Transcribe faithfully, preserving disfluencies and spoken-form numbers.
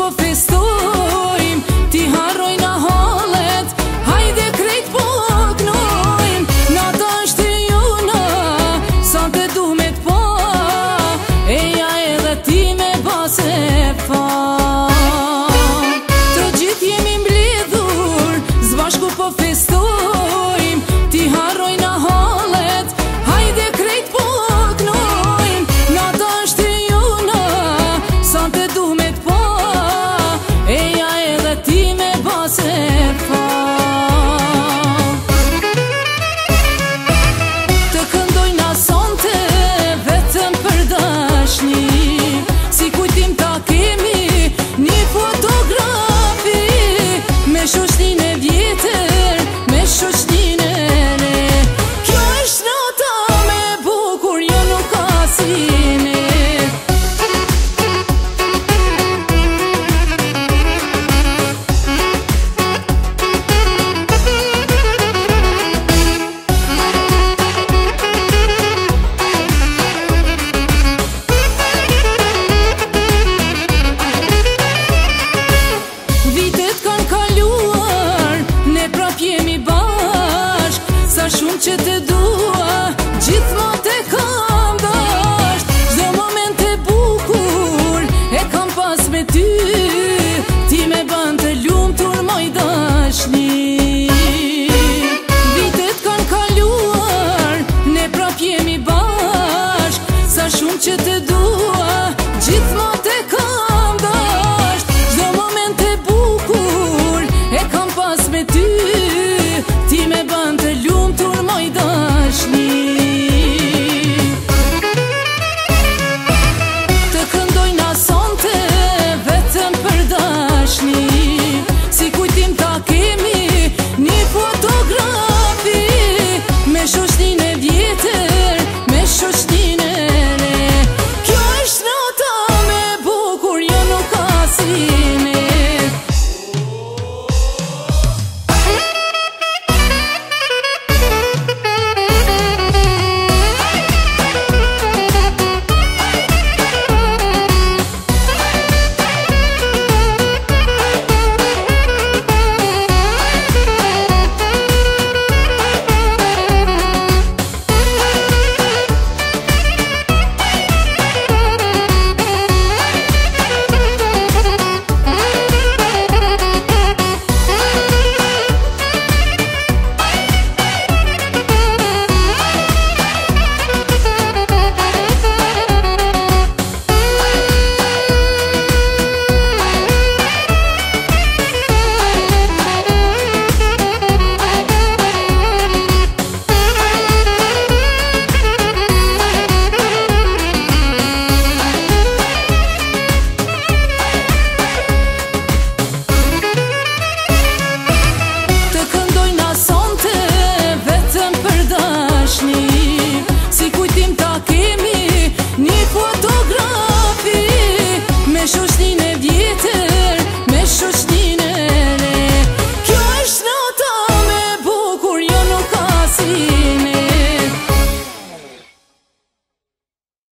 po festojm, ti harroj na hallet, hajde krejt po knojm. Nata është e jona, sa të du me t'pa, eja edhe ti me base fa. Të gjithë jemi mbledhur, zbashku po festojm, ti harroj na hallet, hajde krejt po knojm. Nata është e jona, sa të du me t'pa, eja edhe ti me base fa. Të këndoj na sonte vetëm për dashni, si kujtim ta kemi një fotografi, me shoqnin e vjetër, me shoqnin e re. Kjo është nata me bukur, jo nuk ka si ne. Vitet kanë kaluar, ne prap jemi bashk, sa shumë që të dua, gjithmonë te kam dasht. Çdo moment e bukur e kam pas me ty, ti me bën të lumtur moj dashni. Vitet kanë kaluar, ne prap jemi bashk, sa shumë që të dua, gjithmonë te kam